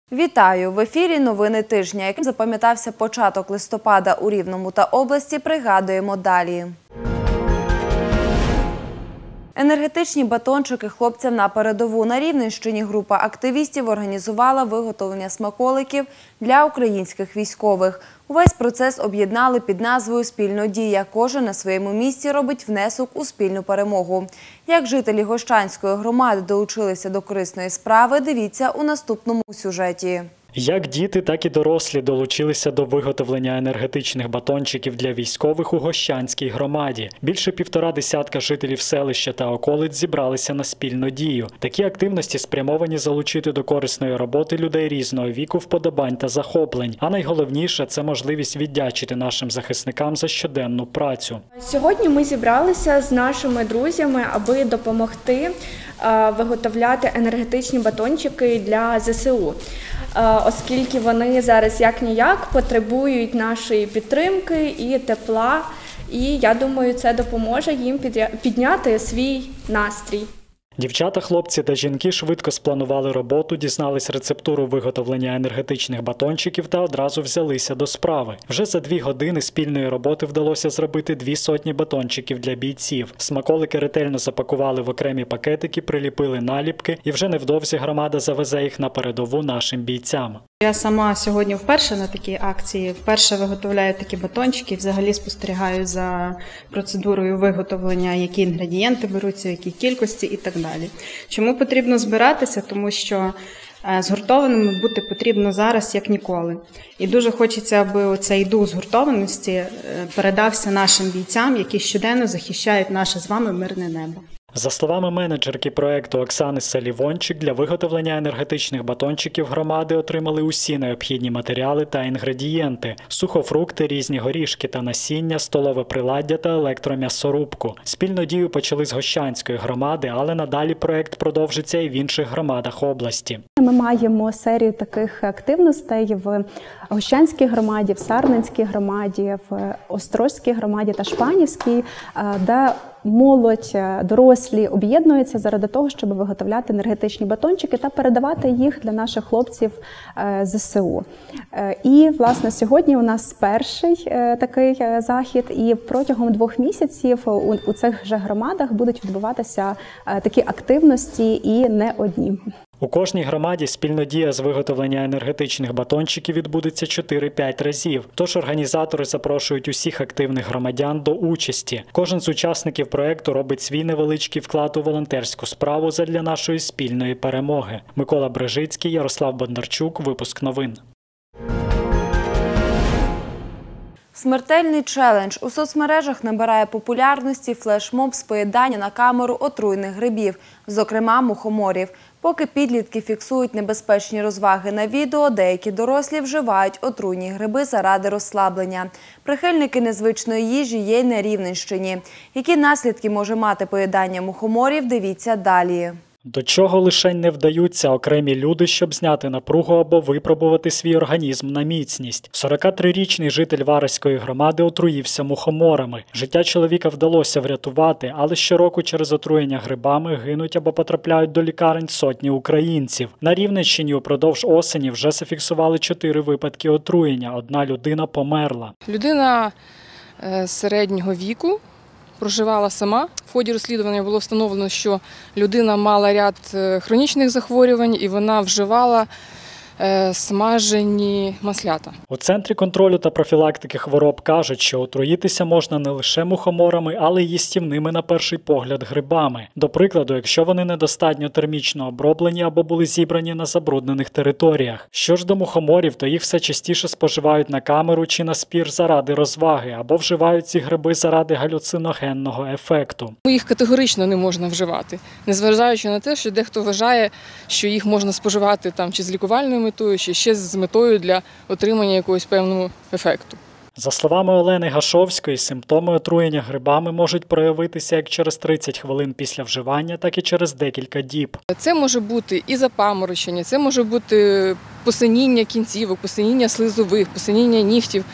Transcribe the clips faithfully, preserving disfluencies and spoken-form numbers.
Вітаю! В ефірі новини тижня. Яким запам'ятався початок листопада у Рівному та області, пригадуємо далі. Енергетичні батончики хлопцям на передову. На Рівненщині група активістів організувала виготовлення смаколиків для українських військових. Увесь процес об'єднали під назвою «Спільно дія». Кожен на своєму місці робить внесок у спільну перемогу. Як жителі Гощанської громади долучилися до корисної справи, дивіться у наступному сюжеті. Як діти, так і дорослі долучилися до виготовлення енергетичних батончиків для військових у Гощанській громаді. Більше півтора десятка жителів селища та околиць зібралися на спільну дію. Такі активності спрямовані залучити до корисної роботи людей різного віку, вподобань та захоплень. А найголовніше – це можливість віддячити нашим захисникам за щоденну працю. Сьогодні ми зібралися з нашими друзями, аби допомогти виготовляти енергетичні батончики для зе се у. Оскільки вони зараз як-ніяк потребують нашої підтримки і тепла. І я думаю, це допоможе їм підняти свій настрій. Дівчата, хлопці та жінки швидко спланували роботу, дізнались рецептуру виготовлення енергетичних батончиків та одразу взялися до справи. Вже за дві години спільної роботи вдалося зробити дві сотні батончиків для бійців. Смаколики ретельно запакували в окремі пакетики, приліпили наліпки і вже невдовзі громада завезе їх на передову нашим бійцям. Я сама сьогодні вперше на такій акції, вперше виготовляю такі батончики, взагалі спостерігаю за процедурою виготовлення, які інгредієнти беруться, які кількості і так далі. Чому потрібно збиратися? Тому що згуртованими бути потрібно зараз як ніколи. І дуже хочеться, аби цей дух згуртованості передався нашим бійцям, які щоденно захищають наше з вами мирне небо. За словами менеджерки проєкту Оксани Салівончик, для виготовлення енергетичних батончиків громади отримали усі необхідні матеріали та інгредієнти – сухофрукти, різні горішки та насіння, столове приладдя та електром'ясорубку. Спільну дію почали з Гощанської громади, але надалі проєкт продовжиться і в інших громадах області. Ми маємо серію таких активностей в Гощанській громаді, в Сарненській громаді, в Острозькій громаді та Шпанівській, де молодь, дорослі об'єднуються заради того, щоб виготовляти енергетичні батончики та передавати їх для наших хлопців зе се у. І, власне, сьогодні у нас перший такий захід, і протягом двох місяців у цих же громадах будуть відбуватися такі активності і не одні. У кожній громаді спільнодія з виготовлення енергетичних батончиків відбудеться чотири-п'ять разів. Тож організатори запрошують усіх активних громадян до участі. Кожен з учасників проєкту робить свій невеличкий вклад у волонтерську справу задля нашої спільної перемоги. Микола Брижицький, Ярослав Бондарчук, випуск новин. Смертельний челендж. У соцмережах набирає популярності флешмоб з поїдання на камеру отруйних грибів, зокрема мухоморів. Поки підлітки фіксують небезпечні розваги на відео, деякі дорослі вживають отруйні гриби заради розслаблення. Прихильники незвичної їжі є й на Рівненщині. Які наслідки може мати поїдання мухоморів, дивіться далі. До чого лишень не вдаються окремі люди, щоб зняти напругу або випробувати свій організм на міцність. сорокатрирічний житель Вараської громади отруївся мухоморами. Життя чоловіка вдалося врятувати, але щороку через отруєння грибами гинуть або потрапляють до лікарень сотні українців. На Рівненщині упродовж осені вже зафіксували чотири випадки отруєння. Одна людина померла. Людина середнього віку. Проживала сама. В ході розслідування було встановлено, що людина мала ряд хронічних захворювань і вона вживала смажені маслята. У Центрі контролю та профілактики хвороб кажуть, що отруїтися можна не лише мухоморами, але й їстівними на перший погляд грибами. До прикладу, якщо вони недостатньо термічно оброблені або були зібрані на забруднених територіях. Що ж до мухоморів, то їх все частіше споживають на камеру чи на спір заради розваги, або вживають ці гриби заради галюциногенного ефекту. Їх категорично не можна вживати, незважаючи на те, що дехто вважає, що їх можна споживати там чи з лікувальною метою, чи ще з метою для отримання якогось певного ефекту. За словами Олени Гашовської, симптоми отруєння грибами можуть проявитися як через тридцять хвилин після вживання, так і через декілька діб. Це може бути і запаморочення, це може бути посиніння кінцівок, посиніння слизових, посиніння нігтів.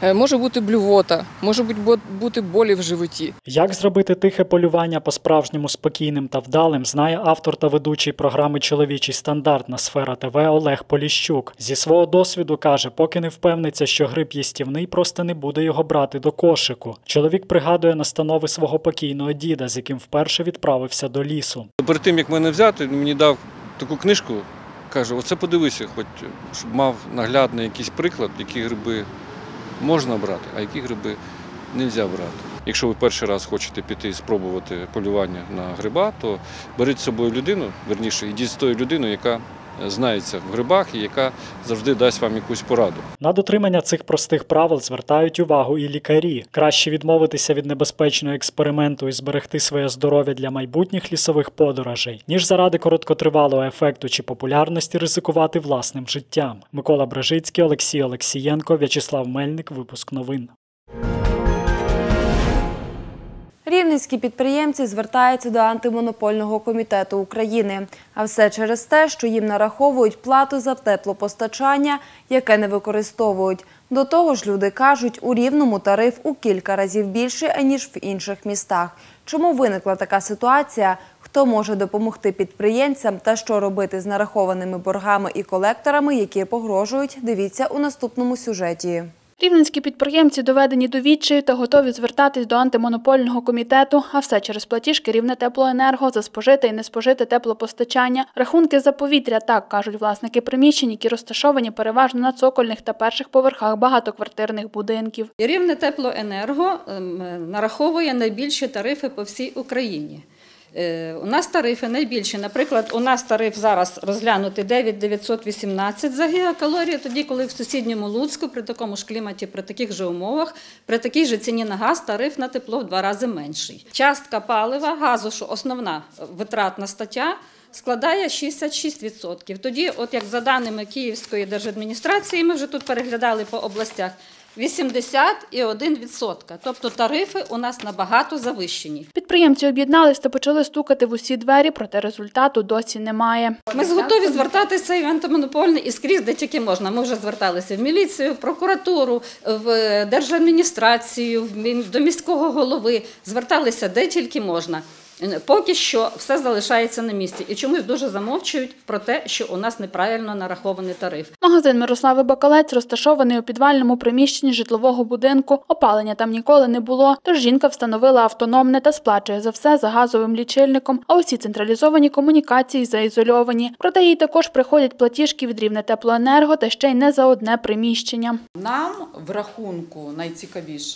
Е, Може бути блювота, може бути бо- бути болі в животі. Як зробити тихе полювання по-справжньому спокійним та вдалим, знає автор та ведучий програми «Чоловічий стандарт» на Сфера ТВ Олег Поліщук. Зі свого досвіду каже, поки не впевниться, що гриб їстівний, просто не буде його брати до кошику. Чоловік пригадує настанови свого покійного діда, з яким вперше відправився до лісу. Перед тим, як мене взяти, він мені дав таку книжку, каже, оце подивися, хоч, щоб мав наглядний якийсь приклад, які гриби можна брати, а які гриби не можна брати. Якщо ви перший раз хочете піти і спробувати полювання на гриба, то беріть з собою людину, верніше, йдіть з тою людиною, яка знається в грибах і яка завжди дасть вам якусь пораду. На дотримання цих простих правил звертають увагу і лікарі. Краще відмовитися від небезпечного експерименту і зберегти своє здоров'я для майбутніх лісових подорожей, ніж заради короткотривалого ефекту чи популярності ризикувати власним життям. Микола Брежицький, Олексій Олексієнко, В'ячеслав Мельник. Випуск новин. Рівненські підприємці звертаються до Антимонопольного комітету України. А все через те, що їм нараховують плату за теплопостачання, яке не використовують. До того ж, люди кажуть, у Рівному тариф у кілька разів більший, аніж в інших містах. Чому виникла така ситуація? Хто може допомогти підприємцям та що робити з нарахованими боргами і колекторами, які погрожують? Дивіться у наступному сюжеті. Рівненські підприємці доведені до відчаю та готові звертатись до Антимонопольного комітету, а все через платіжки Рівнетеплоенерго за спожите і неспожите теплопостачання. Рахунки за повітря, так кажуть власники приміщень, які розташовані переважно на цокольних та перших поверхах багатоквартирних будинків. Рівнетеплоенерго нараховує найбільші тарифи по всій Україні. У нас тарифи найбільші. Наприклад, у нас тариф зараз розглянути дев'ять тисяч дев'ятсот вісімнадцять за гігакалорію, тоді, коли в сусідньому Луцьку при такому ж кліматі, при таких же умовах, при такій же ціні на газ тариф на тепло в два рази менший. Частка палива, газу, що основна витратна стаття, складає шістдесят шість відсотків. Тоді, от як за даними Київської держадміністрації, ми вже тут переглядали по областях, вісімдесят один відсоток. Тобто тарифи у нас набагато завищені. Підприємці об'єднались та почали стукати в усі двері, проте результату досі немає. Ми готові звертатися і в антимонопольний, і скрізь, де тільки можна. Ми вже зверталися в міліцію, в прокуратуру, в держадміністрацію, до міського голови. Зверталися де тільки можна. Поки що все залишається на місці. І чомусь дуже замовчують про те, що у нас неправильно нарахований тариф. Магазин Мирослави Бакалець розташований у підвальному приміщенні житлового будинку. Опалення там ніколи не було, тож жінка встановила автономне та сплачує за все за газовим лічильником, а усі централізовані комунікації заізольовані. Проте їй також приходять платіжки від Рівнетеплоенерго та ще й не за одне приміщення. Нам в рахунку, найцікавіше,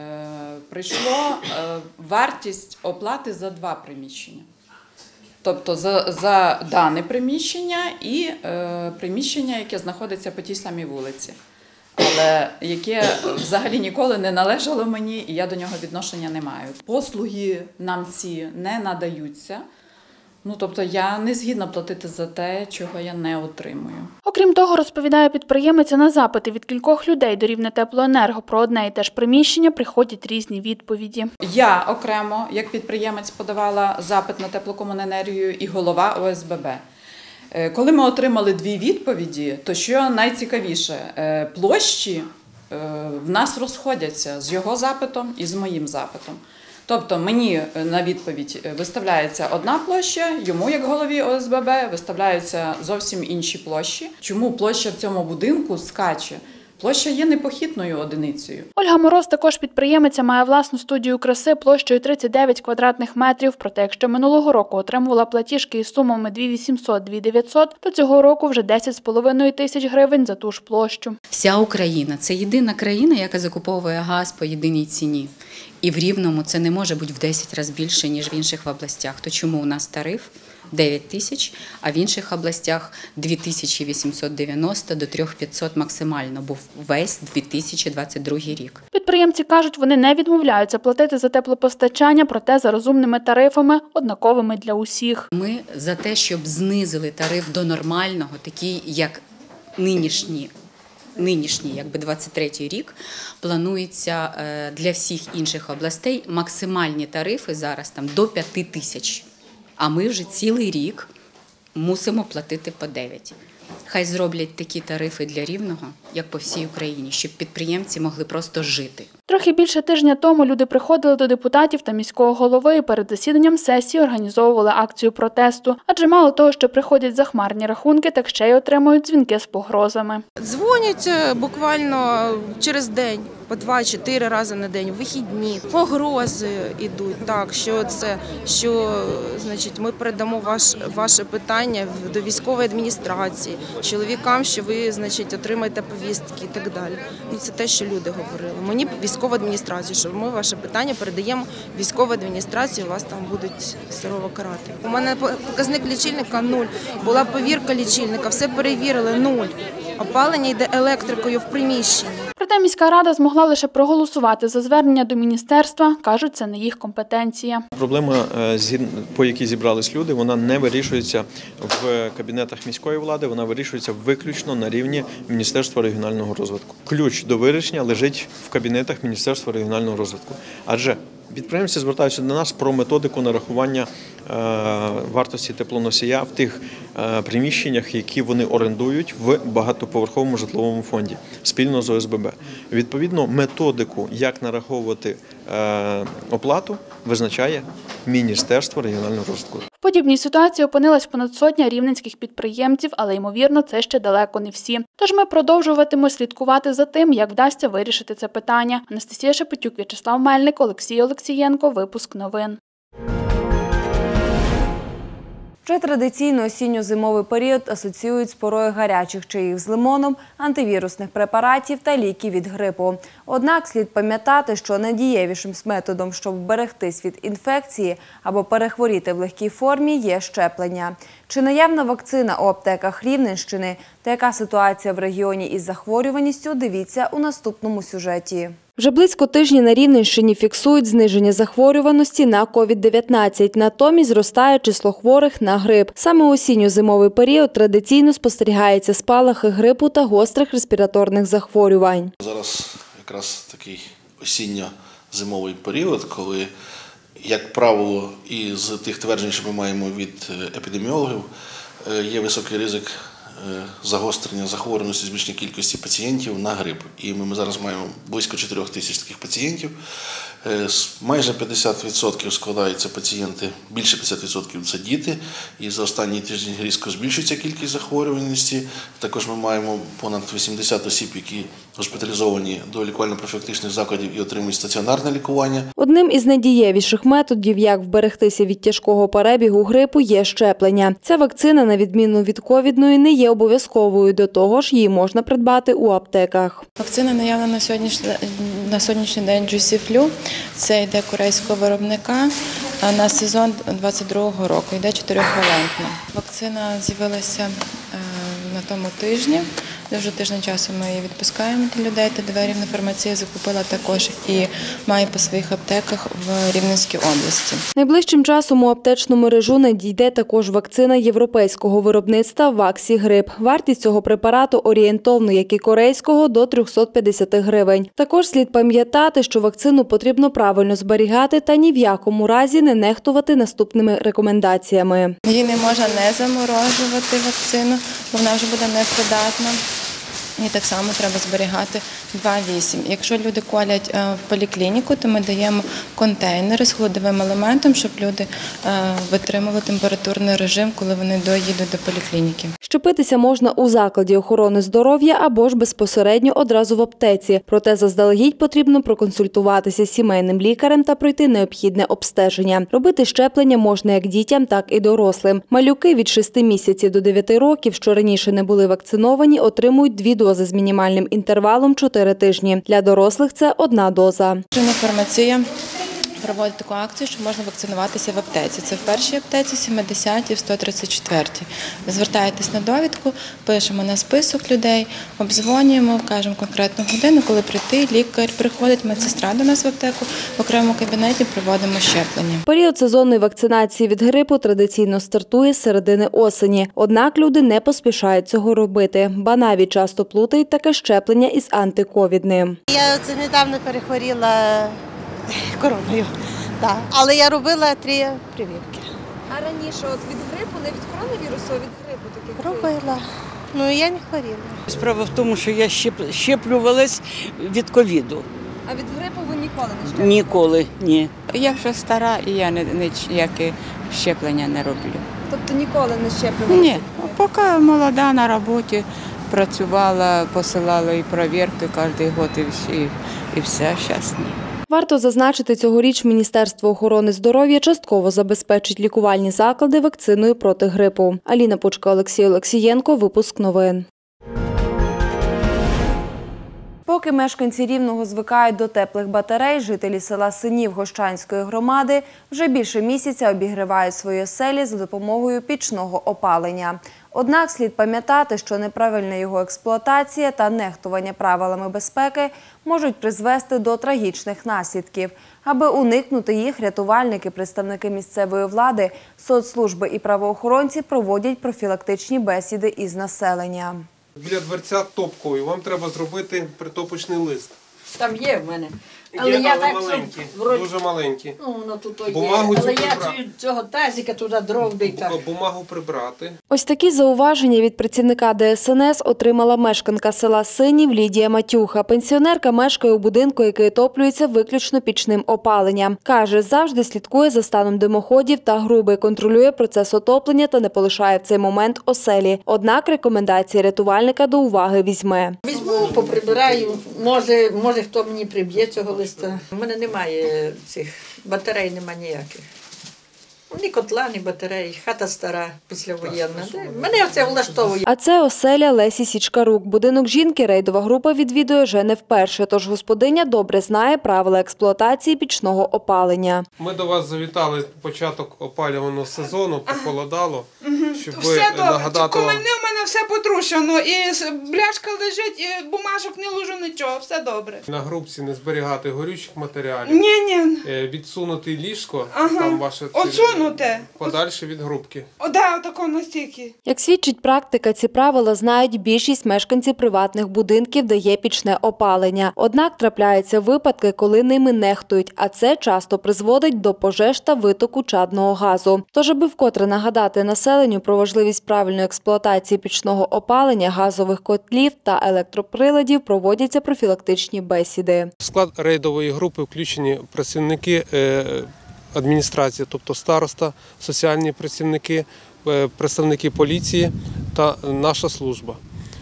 прийшло вартість оплати за два приміщення. Тобто за, за дане приміщення і е, приміщення, яке знаходиться по тій самій вулиці, але яке взагалі ніколи не належало мені, і я до нього відношення не маю. Послуги нам ці не надаються. Ну, тобто я не згідна платити за те, чого я не отримую. Окрім того, розповідає підприємиця, на запити від кількох людей до Рівнетеплоенерго про одне і те ж приміщення приходять різні відповіді. Я окремо, як підприємець, подавала запит на теплокомуненергію і голова О С Б Б. Коли ми отримали дві відповіді, то що найцікавіше, площі в нас розходяться з його запитом і з моїм запитом. Тобто мені на відповідь виставляється одна площа, йому, як голові О С Б Б, виставляються зовсім інші площі. Чому площа в цьому будинку скаче? Площа є непохитною одиницею. Ольга Мороз, також підприємиця, має власну студію краси площею тридцять дев'ять квадратних метрів. Проте, якщо минулого року отримувала платіжки із сумами дві тисячі вісімсот - дві тисячі дев'ятсот, то цього року вже десять з половиною тисяч гривень за ту ж площу. Вся Україна – це єдина країна, яка закуповує газ по єдиній ціні. І в Рівному це не може бути в десять разів більше, ніж в інших областях. То чому у нас тариф дев'ять тисяч, а в інших областях дві тисячі вісімсот дев'яносто до три тисячі п'ятсот максимально був весь дві тисячі двадцять другий рік. Підприємці кажуть, вони не відмовляються платити за теплопостачання, проте за розумними тарифами, однаковими для усіх. Ми за те, щоб знизили тариф до нормального, такий як нинішній. Нинішній, якби двадцять третій рік, планується для всіх інших областей максимальні тарифи зараз там до п'яти тисяч. А ми вже цілий рік мусимо платити по дев'ять. Хай зроблять такі тарифи для Рівного, як по всій Україні, щоб підприємці могли просто жити. Трохи більше тижня тому люди приходили до депутатів та міського голови і перед засіданням сесії організовували акцію протесту. Адже мало того, що приходять захмарні рахунки, так ще й отримують дзвінки з погрозами. Дзвонять буквально через день, по два-чотири рази на день, вихідні. Погрози йдуть, так, що це, що, значить, ми передамо ваш, ваше питання до військової адміністрації, чоловікам, що ви, значить, отримаєте повістки і так далі. Ну, це те, що люди говорили. Мені військова адміністрація, що ми ваше питання передаємо в військову адміністрацію, вас там будуть сурово карати. У мене показник лічильника нуль, була повірка лічильника, все перевірили, нуль. Опалення йде електрикою в приміщенні. Проте міська рада змогла лише проголосувати за звернення до міністерства. Кажуть, це не їх компетенція. Проблема, по якій зібрались люди, вона не вирішується в кабінетах міської влади, вона вирішується виключно на рівні Міністерства регіонального розвитку. Ключ до вирішення лежить в кабінетах Міністерства регіонального розвитку. Адже підприємці звертаються до нас про методику нарахування вартості теплоносія в тих приміщеннях, які вони орендують в багатоповерховому житловому фонді спільно з О С Б Б. Відповідно, методику, як нараховувати оплату, визначає Міністерство регіонального розвитку. В подібній ситуації опинилась понад сотня рівненських підприємців, але, ймовірно, це ще далеко не всі. Тож ми продовжуватимемо слідкувати за тим, як вдасться вирішити це питання. Анастасія Шепетюк, В'ячеслав Мельник, Олексій Олексієнко. Випуск новин. Вже традиційно осінньо-зимовий період асоціюють з порою гарячих чаїв з лимоном, антивірусних препаратів та ліків від грипу. Однак слід пам'ятати, що найдієвішим методом, щоб вберегтись від інфекції або перехворіти в легкій формі, є щеплення. Чи наявна вакцина у аптеках Рівненщини та яка ситуація в регіоні із захворюваністю, дивіться у наступному сюжеті. Вже близько тижня на Рівненщині фіксують зниження захворюваності на ковід дев'ятнадцять, натомість зростає число хворих на грип. Саме у осінньо-зимовий період традиційно спостерігається спалахи грипу та гострих респіраторних захворювань. Зараз якраз такий осінньо-зимовий період, коли, як правило, із тих тверджень, що ми маємо від епідеміологів, є високий ризик загострення захворюваності збільшення кількості пацієнтів на грип. І ми зараз маємо близько чотирьох тисяч таких пацієнтів. Майже п'ятдесят відсотків складаються пацієнти, більше п'ятдесят відсотків це діти. І за останні тижні різко збільшується кількість захворюваності. Також ми маємо понад вісімдесят осіб, які госпіталізовані до лікувально-профілактичних закладів і отримують стаціонарне лікування. Одним із найдієвіших методів, як вберегтися від тяжкого перебігу грипу, є щеплення. Ця вакцина, на відміну від ковідної, не є обов'язковою. До того ж, її можна придбати у аптеках. Вакцина наявна на сьогоднішній, на сьогоднішній день Джусіфлю. Це йде корейського виробника на сезон двадцять другого року. Йде чотирьохвалентна. Вакцина з'явилася на тому тижні. Вже тиждень часу ми її відпускаємо для людей та двері. Рівнефармація закупила також і має по своїх аптеках в Рівненській області. Найближчим часом у аптечну мережу надійде також вакцина європейського виробництва Ваксігрип. Вартість цього препарату орієнтовно, як і корейського, до триста п'ятдесят гривень. Також слід пам'ятати, що вакцину потрібно правильно зберігати та ні в якому разі не нехтувати наступними рекомендаціями. Її не можна не заморожувати вакцину, бо вона вже буде непридатна. І так само треба зберігати два вісім. Якщо люди колять в поліклініку, то ми даємо контейнери з холодовим елементом, щоб люди витримували температурний режим, коли вони доїдуть до поліклініки. Щепитися можна у закладі охорони здоров'я або ж безпосередньо одразу в аптеці. Проте заздалегідь потрібно проконсультуватися з сімейним лікарем та пройти необхідне обстеження. Робити щеплення можна як дітям, так і дорослим. Малюки від шести місяців до дев'яти років, що раніше не були вакциновані, отримують дві дози з мінімальним інтервалом чотири тижні. Для дорослих це одна доза. Фармація проводить таку акцію, що можна вакцинуватися в аптеці. Це в першій аптеці, сімдесятій, в сто тридцять четвертій. Звертаєтесь на довідку, пишемо на список людей, обдзвонюємо, кажемо конкретну годину, коли прийти, лікар приходить, медсестра до нас в аптеку, в окремому кабінеті проводимо щеплення. Період сезонної вакцинації від грипу традиційно стартує з середини осені. Однак люди не поспішають цього робити, ба навіть часто плутають таке щеплення із антиковідним. Я це недавно перехворіла короною, так. Але я робила три прививки. А раніше от від грипу, не від коронавірусу, а від грипу таких? Робила. Ну, я не хворіла. Справа в тому, що я щеп- щеплювалась від ковіду. А від грипу ви ніколи не щеплювалися? Ніколи, ні. Я вже стара і я ніякі щеплення не роблю. Тобто ніколи не щеплювалися? Ні, поки молода на роботі працювала, посилала і перевірки кожен рік, і, всі, і все, зараз ні. Варто зазначити, цьогоріч Міністерство охорони здоров'я частково забезпечить лікувальні заклади вакциною проти грипу. Аліна Пучка, Олексій Олексієнко, випуск новин. Поки мешканці Рівного звикають до теплих батарей, жителі села Синів Гощанської громади вже більше місяця обігрівають свої оселі за допомогою пічного опалення. Однак слід пам'ятати, що неправильна його експлуатація та нехтування правилами безпеки можуть призвести до трагічних наслідків. Аби уникнути їх, рятувальники, представники місцевої влади, соцслужби і правоохоронці проводять профілактичні бесіди із населенням. Біля дверця топкою вам треба зробити притопочний лист. Там є в мене. Але Є, я але так, маленькі, вроді... дуже маленькі. Ну, воно тут є. Бумагу Але цю я прибра- цю- цього тазика туди дров де й так. Бумагу прибрати. Ось такі зауваження від працівника Де Ес Ен Ес отримала мешканка села Синів Лідія Матюха. Пенсіонерка мешкає у будинку, який отоплюється виключно пічним опаленням. Каже, завжди слідкує за станом димоходів та груби, контролює процес отоплення та не полишає в цей момент оселі. Однак рекомендації рятувальника до уваги візьме. Візьму, поприбираю. Може, може хто мені приб'є цього листа. У мене немає цих батарей, немає ніяких. Ні котла, ні батарей. Хата стара, післявоєнна. Мене це влаштовує. А це оселя Лесі Січкарук. Будинок жінки рейдова група відвідує вже не вперше, тож господиня добре знає правила експлуатації пічного опалення. Ми до вас завітали початок опалювального сезону, похолодало, щоб ви Все добре, нагадати коли вам. в мене все потрушено, і бляшка лежить, і бумажок не ложу, нічого, все добре. На грубці не зберігати горючих матеріалів. Ні, ні. Е, Відсунути ліжко, Ага. там ваше ці- Отсунуте. подальше від грубки. О, да, отако настільки. Як свідчить практика, ці правила знають більшість мешканців приватних будинків, де є пічне опалення. Однак трапляються випадки, коли ними нехтують, а це часто призводить до пожеж та витоку чадного газу. Тож, аби вкотре нагадати населенню про важливість правильної експлуатації пічного опалення, газових котлів та електроприладів, проводяться профілактичні бесіди. В склад рейдової групи включені працівники е, адміністрації, тобто староста, соціальні працівники, е, представники поліції та наша служба.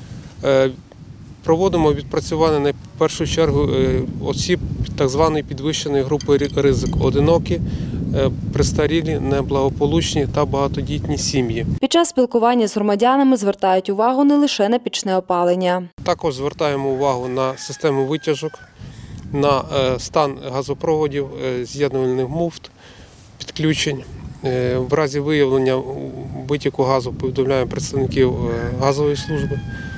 Е, Проводимо відпрацювання на першу чергу е, осіб так званої підвищеної групи ри- ризику – одинокі, е, престарілі, неблагополучні та багатодітні сім'ї. Під час спілкування з громадянами звертають увагу не лише на пічне опалення. Також звертаємо увагу на систему витяжок, на е, стан газопроводів, е, з'єднувальних муфт, підключень. Е, В разі виявлення витіку газу повідомляємо представників е, газової служби.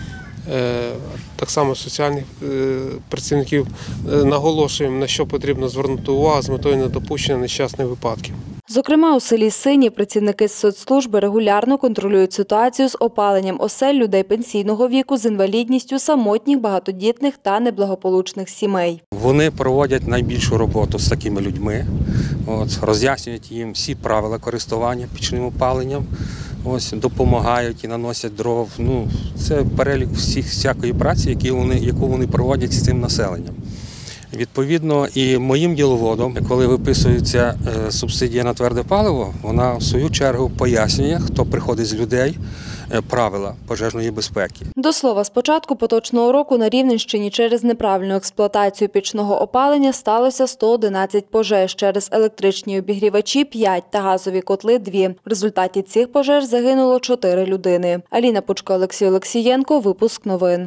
Е, Так само соціальних е, працівників е, наголошуємо, на що потрібно звернути увагу з метою недопущення нещасних випадків. Зокрема, у селі Сині працівники з соцслужби регулярно контролюють ситуацію з опаленням осель людей пенсійного віку з інвалідністю, самотніх, багатодітних та неблагополучних сімей. Вони проводять найбільшу роботу з такими людьми, от, роз'яснюють їм всі правила користування пічним опаленням, ось, допомагають і наносять дров. Ну, це перелік всіх, всякої праці, які вони, яку вони проводять з цим населенням. Відповідно, і моїм діловодом, коли виписується е, субсидія на тверде паливо, вона в свою чергу пояснює, хто приходить з людей, е, правила пожежної безпеки. До слова, з початку поточного року на Рівненщині через неправильну експлуатацію пічного опалення сталося сто одинадцять пожеж, через електричні обігрівачі – п'ять та газові котли – дві. В результаті цих пожеж загинуло чотири людини. Аліна Пучка, Олексій Олексієнко, випуск новин.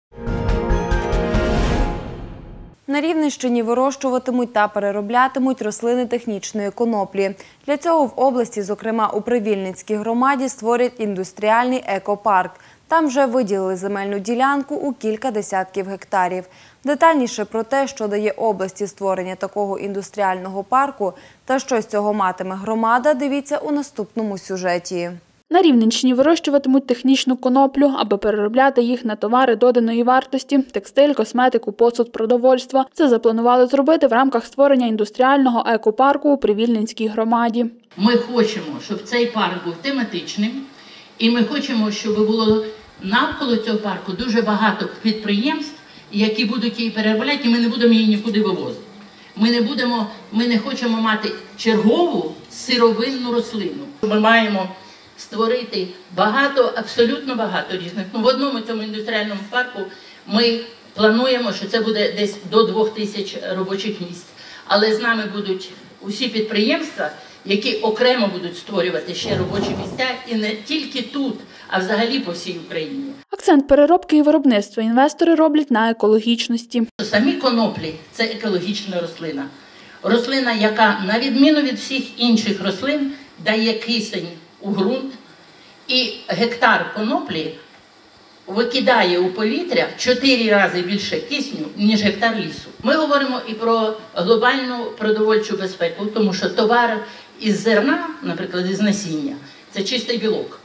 На Рівненщині вирощуватимуть та перероблятимуть рослини технічної коноплі. Для цього в області, зокрема у Привільницькій громаді, створять індустріальний екопарк. Там вже виділили земельну ділянку у кілька десятків гектарів. Детальніше про те, що дає області створення такого індустріального парку та що з цього матиме громада, дивіться у наступному сюжеті. На Рівненщині вирощуватимуть технічну коноплю, аби переробляти їх на товари доданої вартості – текстиль, косметику, посуд, продовольство. Це запланували зробити в рамках створення індустріального екопарку у Привільненській громаді. Ми хочемо, щоб цей парк був тематичним, і ми хочемо, щоб було навколо цього парку дуже багато підприємств, які будуть її переробляти, і ми не будемо її нікуди вивозити. Ми не будемо, ми не хочемо мати чергову сировинну рослину. Ми маємо створити багато, абсолютно багато різних. Ну, в одному цьому індустріальному парку ми плануємо, що це буде десь до двох тисяч робочих місць. Але з нами будуть усі підприємства, які окремо будуть створювати ще робочі місця, і не тільки тут, а взагалі по всій Україні. Акцент переробки і виробництва інвестори роблять на екологічності. Самі коноплі – це екологічна рослина. Рослина, яка, на відміну від всіх інших рослин, дає кисень у ґрунт, і гектар коноплі викидає у повітря в чотири рази більше кисню, ніж гектар лісу. Ми говоримо і про глобальну продовольчу безпеку, тому що товар із зерна, наприклад, із насіння, це чистий білок.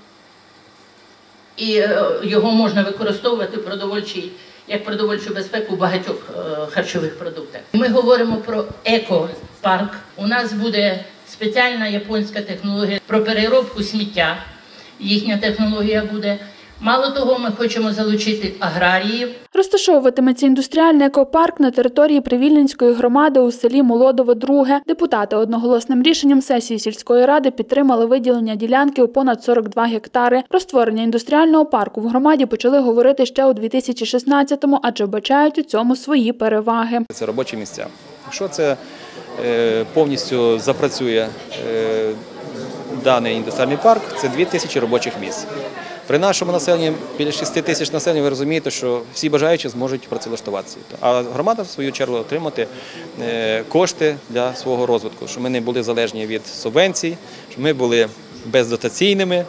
І його можна використовувати в продовольчій, як продовольчу безпеку в багатьох харчових продуктах. Ми говоримо про екопарк. У нас буде спеціальна японська технологія про переробку сміття. Їхня технологія буде. Мало того, ми хочемо залучити аграріїв. Розташовуватиметься індустріальний екопарк на території Привільненської громади у селі Молодове-Друге. Депутати одноголосним рішенням сесії сільської ради підтримали виділення ділянки у понад сорок два гектари. Про створення індустріального парку в громаді почали говорити ще у дві тисячі шістнадцятому, адже вбачають у цьому свої переваги. Це робочі місця. Якщо це е, повністю запрацює е, даний індустріальний парк, це дві тисячі робочих місць. При нашому населенні, біля шести тисяч населення, ви розумієте, що всі бажаючі зможуть працевлаштуватися. А громада, в свою чергу, отримати кошти для свого розвитку, щоб ми не були залежні від субвенцій, щоб ми були бездотаційними,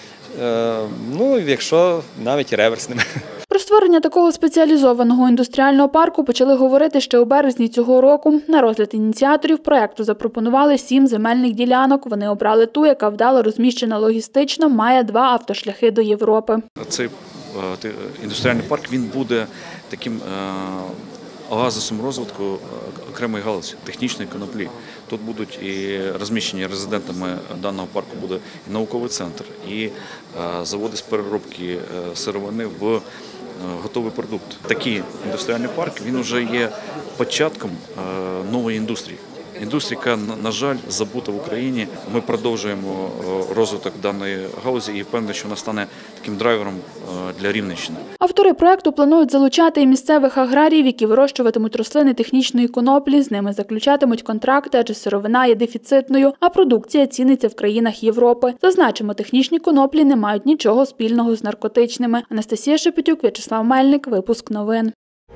ну, якщо навіть і реверсними. Про створення такого спеціалізованого індустріального парку почали говорити ще у березні цього року. На розгляд ініціаторів проєкту запропонували сім земельних ділянок. Вони обрали ту, яка вдало розміщена логістично, має два автошляхи до Європи. Цей індустріальний парк, він буде таким оазисом розвитку окремої галузі, технічної коноплі. Тут будуть і розміщені резидентами даного парку буде і науковий центр, і заводи з переробки сировини в готовий продукт. Такий індустріальний парк, він вже є початком нової індустрії. Індустрія, яка, на жаль, забута в Україні. Ми продовжуємо розвиток даної галузі і впевнені, що вона стане таким драйвером для Рівненщини. Автори проєкту планують залучати і місцевих аграріїв, які вирощуватимуть рослини технічної коноплі. З ними заключатимуть контракти, адже сировина є дефіцитною, а продукція ціниться в країнах Європи. Зазначимо, технічні коноплі не мають нічого спільного з наркотичними. Анастасія Шепетюк, В'ячеслав Мельник, випуск новин.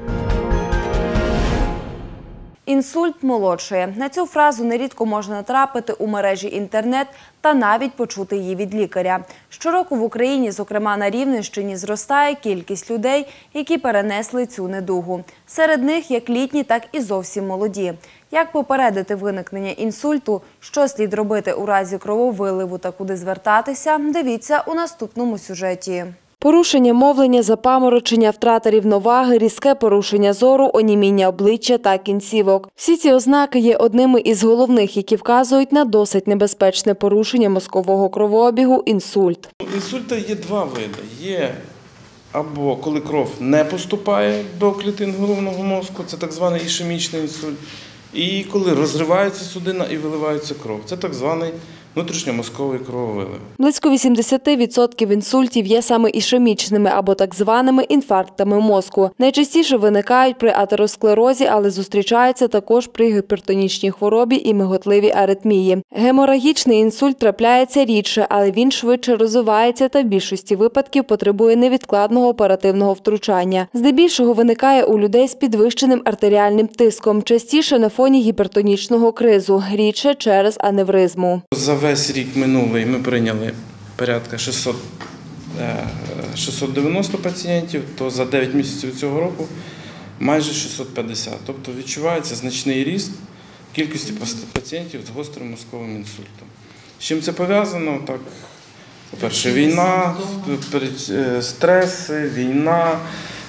Інсульт молодшає. На цю фразу нерідко можна натрапити у мережі інтернет та навіть почути її від лікаря. Щороку в Україні, зокрема на Рівненщині, зростає кількість людей, які перенесли цю недугу. Серед них як літні, так і зовсім молоді. Як попередити виникнення інсульту, що слід робити у разі крововиливу та куди звертатися, дивіться у наступному сюжеті. Порушення мовлення, запаморочення, втрата рівноваги, різке порушення зору, оніміння обличчя та кінцівок. Всі ці ознаки є одними із головних, які вказують на досить небезпечне порушення мозкового кровообігу – інсульт. Інсульта є два види. Є або коли кров не поступає до клітин головного мозку, це так званий ішемічний інсульт, і коли розривається судина і виливається кров, це так званий внутрішньомозковий крововилив. Близько вісімдесят відсотків інсультів є саме ішемічними або так званими інфарктами мозку. Найчастіше виникають при атеросклерозі, але зустрічаються також при гіпертонічній хворобі і миготливій аритмії. Геморагічний інсульт трапляється рідше, але він швидше розвивається та в більшості випадків потребує невідкладного оперативного втручання. Здебільшого виникає у людей з підвищеним артеріальним тиском, частіше на фоні гіпертонічного кризу, рідше через аневризму. За весь рік минулий ми прийняли порядка шістсот, шістсот дев'яносто пацієнтів, то за дев'ять місяців цього року майже шістсот п'ятдесят. Тобто відчувається значний ріст кількості пацієнтів з гострим мозковим інсультом. З чим це пов'язано? Так, по-перше, війна, стреси, війна,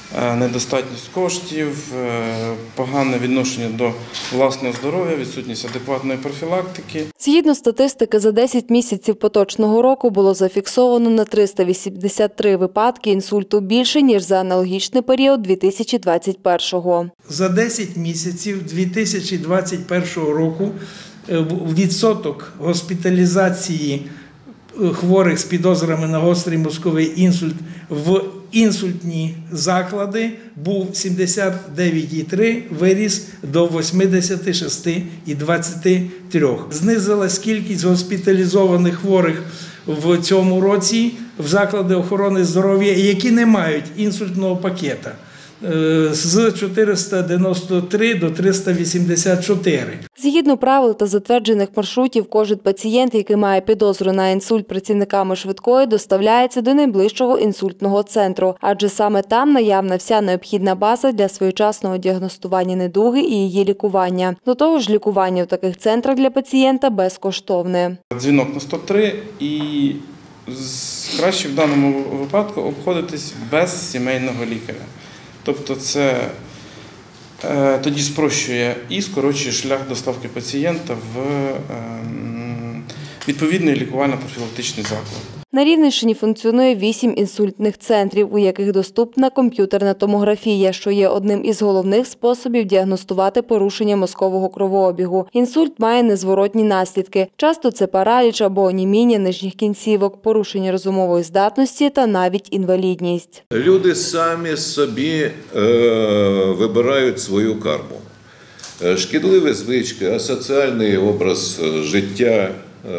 недостатність коштів, погане відношення до власного здоров'я, відсутність адекватної профілактики. Згідно статистики, за десять місяців поточного року було зафіксовано на триста вісімдесят три випадки інсульту більше, ніж за аналогічний період дві тисячі двадцять першого. За десять місяців дві тисячі двадцять першого року відсоток госпіталізації хворих з підозрами на гострий мозковий інсульт в інсультні заклади був сімдесят дев'ять цілих три відсотка, виріс до вісімдесят шість цілих двадцять три відсотка. Знизилась кількість госпіталізованих хворих в цьому році в заклади охорони здоров'я, які не мають інсультного пакета, з чотириста дев'яносто три до триста вісімдесят чотири. Згідно правил та затверджених маршрутів, кожен пацієнт, який має підозру на інсульт працівниками швидкої, доставляється до найближчого інсультного центру, адже саме там наявна вся необхідна база для своєчасного діагностування недуги і її лікування. До того ж, лікування в таких центрах для пацієнта безкоштовне. Дзвінок на сто три і краще в даному випадку обходитись без сімейного лікаря. Тобто це е, тоді спрощує і скорочує шлях доставки пацієнта в е, відповідний лікувально-профілактичний заклад. На Рівненщині функціонує вісім інсультних центрів, у яких доступна комп'ютерна томографія, що є одним із головних способів діагностувати порушення мозкового кровообігу. Інсульт має незворотні наслідки. Часто це параліч або оніміння нижніх кінцівок, порушення розумової здатності та навіть інвалідність. Люди самі собі е, вибирають свою карму. Шкідливі звички, асоціальний образ життя,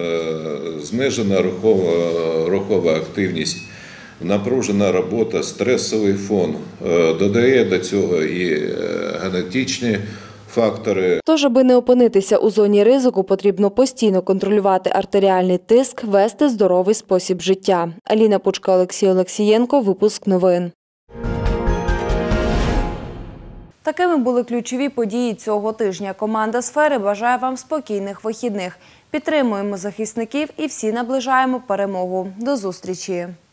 знижена рухова, рухова активність, напружена робота, стресовий фон, додає до цього і генетичні фактори. Тож, аби не опинитися у зоні ризику, потрібно постійно контролювати артеріальний тиск, вести здоровий спосіб життя. Аліна Пучка, Олексій Олексієнко, випуск новин. Такими були ключові події цього тижня. Команда «Сфери» бажає вам спокійних вихідних. Підтримуємо захисників і всі наближаємо перемогу. До зустрічі!